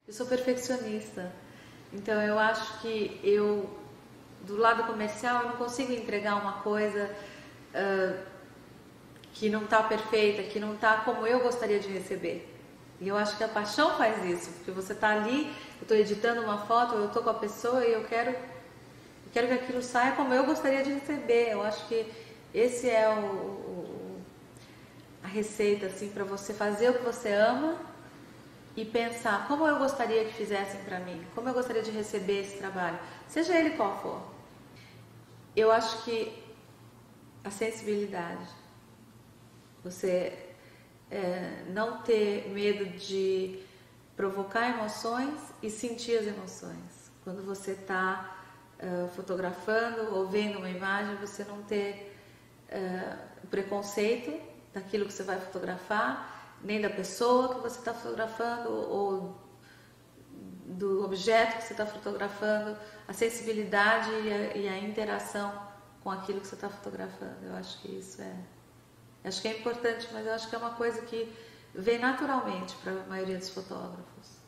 Eu sou perfeccionista, então eu acho que do lado comercial, eu não consigo entregar uma coisa que não está perfeita, que não está como eu gostaria de receber. E eu acho que a paixão faz isso, porque você está ali, eu estou editando uma foto, eu estou com a pessoa e eu quero que aquilo saia como eu gostaria de receber. Eu acho que esse é a receita assim, para você fazer o que você ama e pensar como eu gostaria que fizessem para mim, como eu gostaria de receber esse trabalho, seja ele qual for. Eu acho que a sensibilidade, você não ter medo de provocar emoções e sentir as emoções. Quando você está fotografando ou vendo uma imagem, você não ter preconceito daquilo que você vai fotografar, nem da pessoa que você está fotografando ou do objeto que você está fotografando, a sensibilidade e a interação com aquilo que você está fotografando. Eu acho que isso acho que é importante, mas eu acho que é uma coisa que vem naturalmente para a maioria dos fotógrafos.